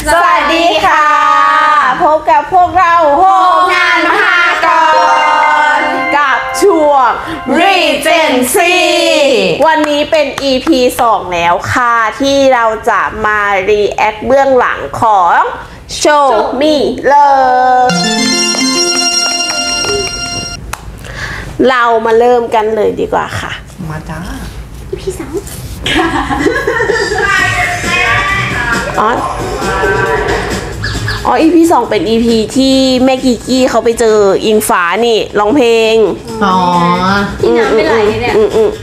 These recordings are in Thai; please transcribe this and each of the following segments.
สวัสดีค่ะพบกับพวกเราโฮมงานมหากรกับช่วง Regency วันนี้เป็น EP 2 แล้วค่ะที่เราจะมา react เบื้องหลังของ Show Me Love เรามาเริ่มกันเลยดีกว่าค่ะมาจ้า EP 2อ๋อ EP 2 เป็น EP ที่แม่กิกกี้เขาไปเจออิงฟ้านี่ร้องเพลงอ๋อที่น้ำไม่ไหลเนี่ย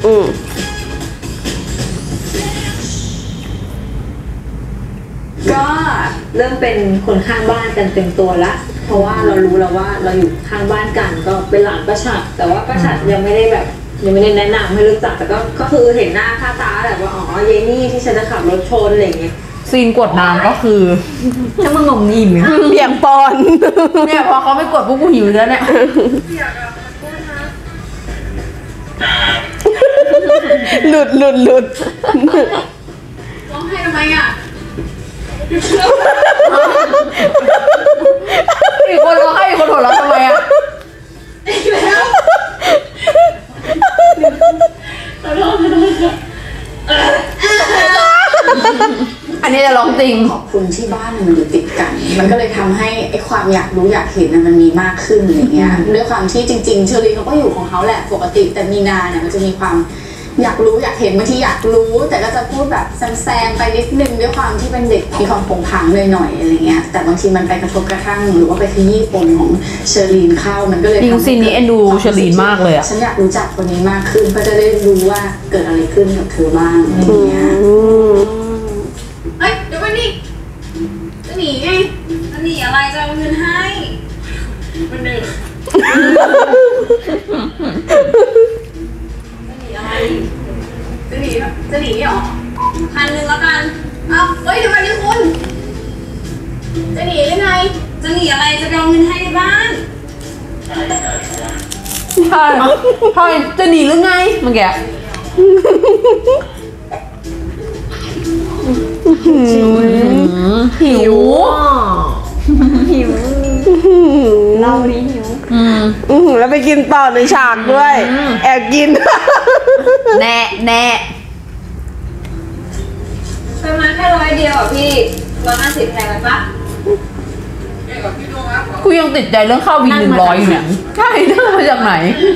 ก็เริ่มเป็นคนข้างบ้านกันเต็มตัวละเพราะว่าเรารู้แล้วว่าเราอยู่ข้างบ้านกันก็เป็นหลานประชัดแต่ว่าประชัดยังไม่ได้แนะนำให้รู้จักแต่ก็คือเห็นหน้าค่าตาแบบว่าอ๋อเยนี่ที่ฉันจะขับรถชนอะไรอย่างเงี้ยซีนกดน้ำก็คือถ้ามึงงงอิ่มเบี่ยงปอนเนี่ยพอเขาไม่กดพวกกูหิวแล้วเนี่ยหลุดร้องไห้ทำไมอ่ะอีกคนร้องไห้อีกคนหัวเราะทำไมอ่ะอันนี้จะร้องจริงขอบคุณที่บ้านมันอยู่ติดกันมันก็เลยทำให้ไอ้ความอยากรู้อยากเห็นมันมีมากขึ้นอะไรเงี้ยด้วยความที่จริงๆเชอรี่เขาก็อยู่ของเขาแหละปกติแต่มีนาเนี่ยมันจะมีความอยากรู้อยากเห็นบางทีอยากรู้แต่ก็จะพูดแบบแซงไปนิดนึงด้วยความที่เป็นเด็กมีความผงผางหน่อยๆอะไรเงี้ยแต่บางทีมันไปกระทบกระทั่งหรือว่าไปขยี้ปมของเชอรีนเข้ามันก็เลยทำให้ซีนนี้เอ็นดูเชอรีนมากเลยอ่ะฉันอยากรู้จักคนนี้มากขึ้นเพื่อจะได้รู้ว่าเกิดอะไรขึ้นกับเธอบ้างอะไรเงี้ยเฮ้ยเดี๋ยววันนี้จะหนีไงจะหนีอะไรจะเอาเงินให้มันเดินจะหนีอะไรจะหนีเหรอ1,000แล้วกันเอาเฮ้ยเดี๋ยววันนี้คุณจะหนียังไงจะหนีอะไรจะไปเอาเงินให้ในบ้านใช่จะหนีหรือไงเมื่อกี้หิวเล่าดิหิวแล้วไปกินต่อในฉากด้วยแอบกินแน่ประมาณแค่100 เดียวอ่ะพี่150แพงไหมปะกูยังติดใจเรื่องข้าววี100อยู่เนี่ยใช่เรื่องมาจากไหน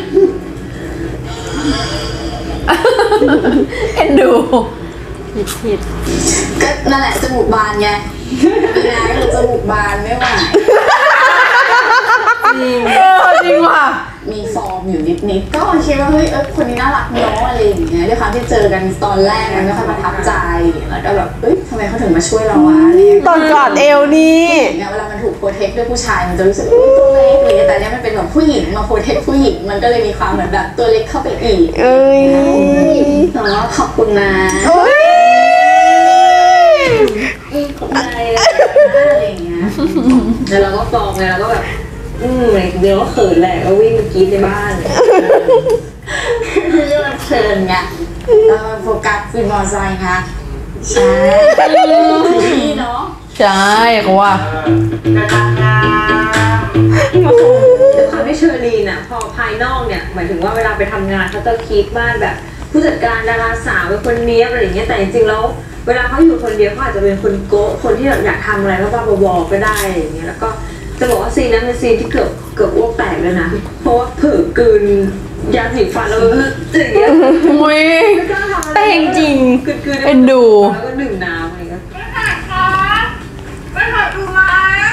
เอ็นดูผิดก็นั่นแหละจมูกบานไงเป็นไงก็จมูกบานไม่ไหวจริงว่ะมีฟอร์มอยู่นิดก็คิดว่าเฮ้ยคนนี้น่ารักเนาะอะไรอย่างเงี้ยด้วยความที่เจอกันตอนแรกมันไม่ค่อยประทับใจแล้วก็แบบทำไมเขาถึงมาช่วยเราวะตอนกอดเอวนี่เนี่ยเวลามันถูกโปรเทคด้วยผู้ชายมันจะรู้สึกตัวเล็กเลยแต่เนี้ยมันเป็นแบบผู้หญิงมาโปรเทคผู้หญิงมันก็เลยมีความเหมือนแบบตัวเล็กเข้าไปอีกขอบคุณนะขอบใจอะไรอย่างเงี้ยแล้วเราก็ฟองไงเราก็แบบเดี๋ยวก็เขินแหละก็วิ่งไปกรี๊ดในบ้านเรื่องเพลินไงเราโฟกัสฟิล์มมอไซค์ค่ะใช่เนาะใช่เขาว่าด้วยความที่เชอรีนอ่ะพอภายนอกเนี่ยหมายถึงว่าเวลาไปทำงานเขาจะคิดบ้านแบบผู้จัดการดาราสาวเป็นคนเนี้ยอะไรอย่างเงี้ยแต่จริงๆแล้วเวลาเขาอยู่คนเดียวเขาอาจจะเป็นคนโก้คนที่อยากทำอะไรก็บ้าบอๆก็ได้อย่างเงี้ยแล้วก็จะบอกว่าซีนนั้นเป็นซีนที่เกือบอ้วกแตกเลยนะเพราะว่าเผลอกลืนยาสีฟันแล้วอย่างเงี้ยแต่จริงเอ็นดูแล้วก็ดื่มน้ำอะไรเงี้ยไม่ถ่ายดูมา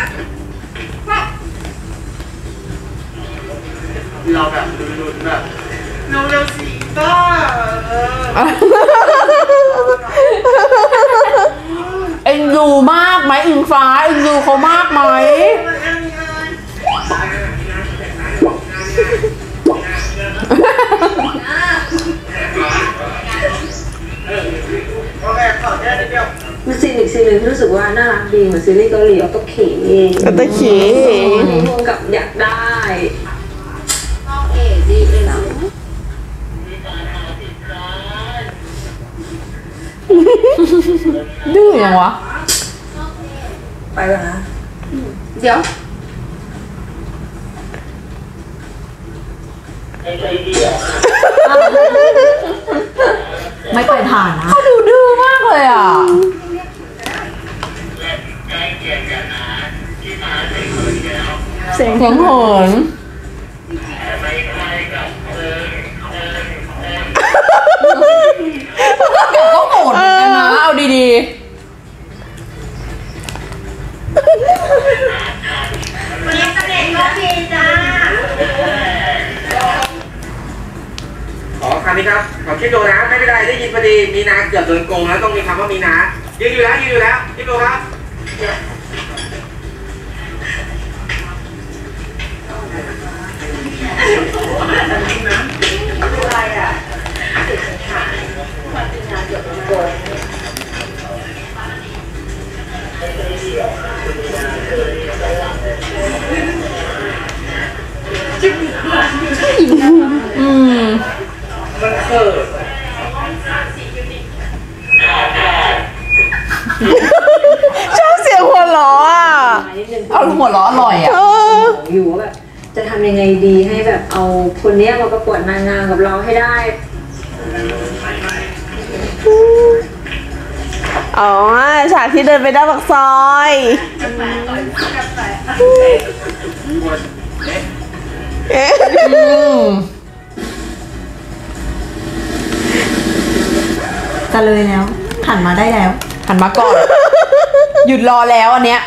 เราแบบลุ้นๆแบบเร็วๆสิต้าเอ็นดูมากไหมอิงฟ้าเอ็นดูเขามากไหมมันซีนอีกซีนหนึ่งที่รู้สึกว่าน่ารักดีเหมือนซีรีส์เกาหลีออโตเคงกับอยากได้ดีเลยนะดื้อยังวะไปก่อนนะเดี๋ยวไม่เคยผ่านนะเขาดูดื้อมากเลยอ่ะเสียงเสียงเหินก็โหดเหมือนกันนะ เอาดีขอคำนี้ครับ ขอคิดดูนะ ไม่เป็นไรได้ยินพอดีมีนาเกือบโดนโกงแล้วต้องมีคำว่ามีนายืนอยู่แล้วคิดดูครับๆมันเขินชอบเสียงหัวเราะอ่ะนิดนึงเอาหัวเราะอร่อยอ่ะอยู่ว่าแบบจะทำยังไงดีให้แบบเอาคนเนี้ยมาประกวดนางงามกับเราให้ได้อ๋อฉากที่เดินไปหน้าปากซอย เอ๊ะจะเลยแล้วหันมาได้แล้วหันมาก่อน หยุดรอแล้วอันเนี้ย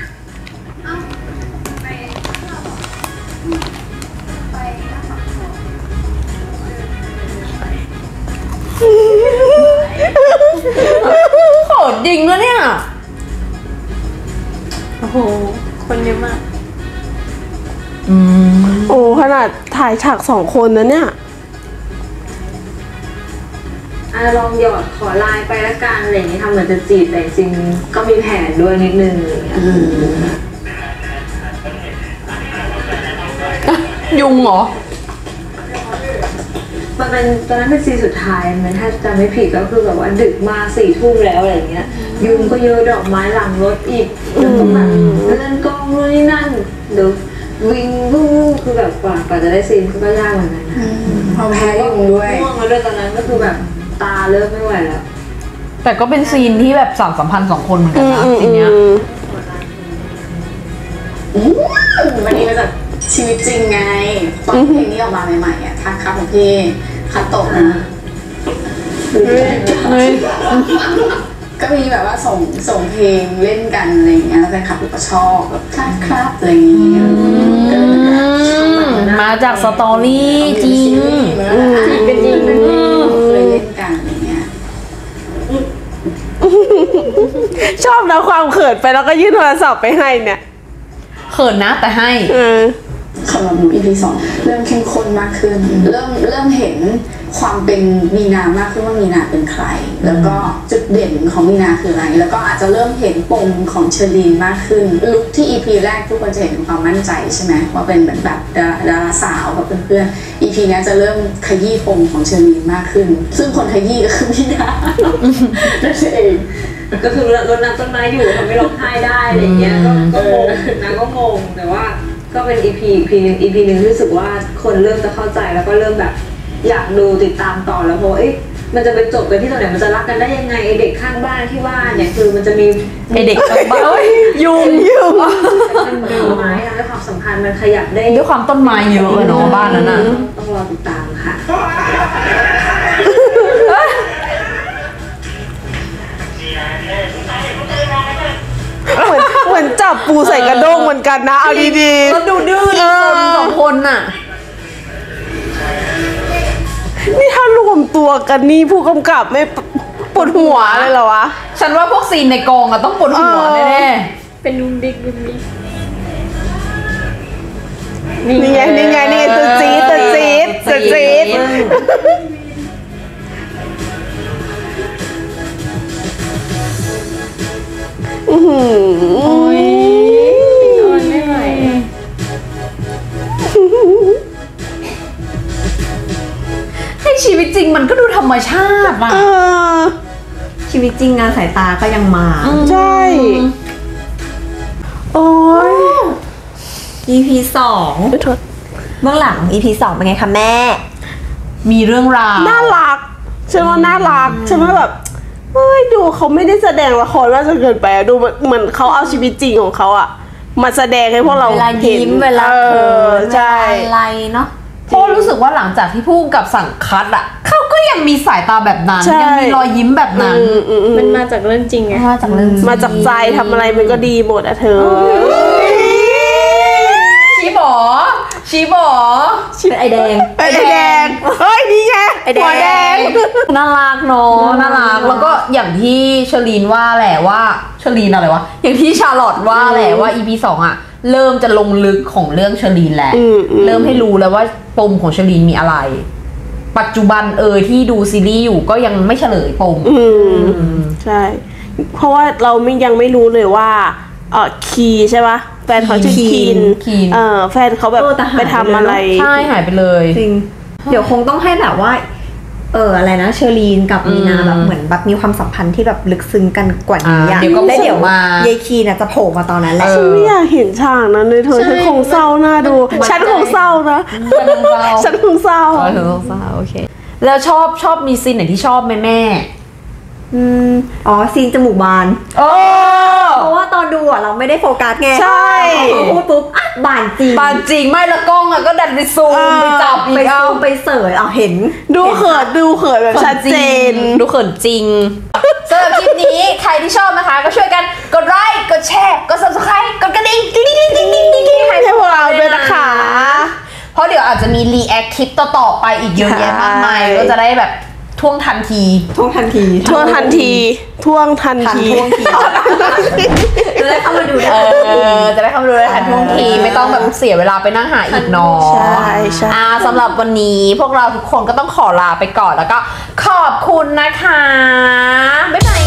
โหดจริงแล้วเนี่ยโอ้โห คนเยอะมากโอ้ขนาดถ่ายฉาก2 คนนะเนี่ยลองหยอดขอไลน์ไปละกันอะไรอย่างนี้ทำเหมือนจะจีบแต่จริงๆก็มีแผนด้วยนิดนึงอะไรอย่างเงี้ยยุงเหรอมันเป็นตอนนั้นเป็นซีนสุดท้ายมันถ้าจำไม่ผิดก็คือแบบว่าดึกมา4 ทุ่มแล้วอะไรอย่างเงี้ยยุงก็เยอะดอกไม้หลังรถอีกแล้วก็แบบเล่นกล้องนู่นนี่นั่นเดี๋ยววิ่งวู้คือแบบกว่าจะได้ซีนก็ยากเหมือนกันนะพอแพ้ยุงด้วยง่วงแล้วด้วยตอนนั้นก็คือแบบตาเริ่มไม่ไหวแล้วแต่ก็เป็นซีนที่แบบสานสัมพันธ์2 คนเหมือนกันนะซีนเนี้ยวันนี้มาจากชีวิตจริงไง ตอนเพลงนี้ออกมาใหม่ๆอ่ะทักครับของพี่คัตโตะนะ ก็มีแบบว่าส่งเพลงเล่นกันอะไรอย่างเงี้ยแล้วแฟนคลับก็ชอบแบบครับอะไรอย่างเงี้ยก็เลยแบบมาจากสตอรี่จริงเป็นจริงเลยเล่นกันอะไรเงี้ยชอบนะความเขินไปแล้วก็ยื่นโทรศัพท์ไปให้เนี่ยเขินนะแต่ให้สำหรับหนู EP 2เริ่มเข้มข้นมากขึ้น เริ่มเห็นความเป็นมีนามากขึ้นว่ามีนาเป็นใคร แล้วก็จุดเด่นของมีนาคืออะไร แล้วก็อาจจะเริ่มเห็นปมของเชอรีนมากขึ้นลุคที่ EP แรกทุกคนจะเห็นความมั่นใจใช่ไหมว่าเป็นแบบดาราสาวกับเพื่อนๆ EP นี้จะเริ่มขยี้ปมของเชอรีนมากขึ้น ซึ่งคนขยี้ก็คือมีนานั่นเองก็คือรดน้ำต้นไม้อยู่ทำให้ร้องไห้ได้อะไรอย่างเงี้ยก็งงนางก็งงแต่ว่าก็เป็น EP หนึ่งรู้สึกว่าคนเริ่มจะเข้าใจแล้วก็เริ่มแบบอยากดูติดตามต่อแล้วเพราะมันจะไปจบกันที่ตรงไหนมันจะรักกันได้ยังไงไอเด็กข้างบ้านที่ว่าเนี่ยคือมันจะมีไอเด็กกลับบ้านเอ้ยยุงมันดูไม้ทำให้ความสัมพันธ์มันขยับได้ด้วยความต้นไม้เยอะอะเนาะบ้านนั้นน่ะต้องรอติดตามค่ะเหมือนจับปูใส่กระด้งเหมือนกันนะเอาดีแล้วดูดื้อคนสองคนน่ะๆนี่ถ้ารวมตัวกันนี่ผู้กำกับไม่ปวดหัวเลยเหรอวะฉันว่าพวกซีนในกองอะต้องปวดหัวแน่เป็นดุมดิกดุมดิกนี่ไงตัวจี๊ดตัวจี๊ดตัวจี๊ดอื้อหือนอนไม่ไหวให้ชีวิตจริงมันก็ดูธรรมชาติอะเออชีวิตจริงงานสายตาก็ยังมาใช่โอ้ย EP ไม่โทษ 2เบื้องหลัง EP 2เป็นไงคะแม่มีเรื่องราวน่ารักฉันว่าน่ารักฉันว่าแบบเฮ้ยดูเขาไม่ได้แสดงละครว่าจะเกินไปอะดูเหมือนเขาเอาชีวิตจริงของเขาอะมาแสดงให้พวกเราเวลาเห็นยิ้มเวลาเขินใช่เวลาอะไรเนาะเพราะรู้สึกว่าหลังจากที่ผู้กำกับสั่งคัดอ่ะเขาก็ยังมีสายตาแบบนั้นใช่ยังมีรอยยิ้มแบบนั้นมันมาจากเรื่องจริงไงมาจากเรื่องจริงมาจากใจทำอะไรมันก็ดีหมดอะเธอชีบอชีบอเป็นไอแดงไอ้แดงเฮ้ยนี่ไงไอ้แดงหัวแดงน่ารักเนาะน่ารักแล้วก็อย่างที่เชอรีนว่าแหละว่าเชอรีนอะไรวะอย่างที่ชาร์ลอตว่าแหละว่า EP 2 อ่ะ เริ่มจะลงลึกของเรื่องเชอรีนแหละ เริ่มให้รู้แล้วว่าปมของเชอรีนมีอะไร ปัจจุบันที่ดูซีรีส์อยู่ก็ยังไม่เฉลยปมใช่ เพราะว่าเรายังไม่รู้เลยว่าคีใช่ปะแฟนเขาชื่อคีนคีนแฟนเขาแบบแต่หายไปทำอะไรใช่หายไปเลยจริง เดี๋ยวคงต้องให้แบบว่า อะไรนะเชอรีนกับมีนาแบบเหมือนแบบมีความสัมพันธ์ที่แบบลึกซึ้งกันกว่านี้อะเดี๋ยวก็แล้วเดี๋ยวมาเยายคีน่ะจะโผล่มาตอนนั้นแหละฉันไม่อยากเห็นฉากนั้นเลยเธอ ฉันคงเศร้าหน้าดู ฉันคงเศร้านะ ฉันคงเศร้าอ๋อถึงต้องเศร้าโอเค แล้วชอบมีซีนไหนที่ชอบไหมแม่ซีนจมูกบานโอ้เพราะว่าตอนดูอะเราไม่ได้โฟกัสไงใช่พอพูดปุ๊บอ่ะบานจริงบางจริงไม่ละกล้องอะก็ดันไปซูมไปจับอีไปกเอาซูมไปเสยเอาเห็นดูเขินแบบชัดเจนดูเขินจริงสำหรับคลิปนี้ใครที่ชอบนะคะ ก็ช่วยกันกดไลค์กดแชร์กด subscribe กดกระดิ่งติ๊งติ๊งติ๊งติ๊งติ๊งติ๊งให้พวกเราด้วยนะคะเพราะเดี๋ยวอาจจะมีรีแอคคลิปต่อๆไปอีกเยอะแยะมากมายใช่ก็จะได้แบบท่วงทันทีท่วงทันทีท่วงทันทีท่วงทันทีจะได้เข้ามาดูได้จะได้เข้ามาดูได้ทันท่วงทีไม่ต้องแบบเสียเวลาไปนั่งหาอีกเนาะใช่ใช่สำหรับวันนี้พวกเราทุกคนก็ต้องขอลาไปก่อนแล้วก็ขอบคุณนะคะบ๊ายบาย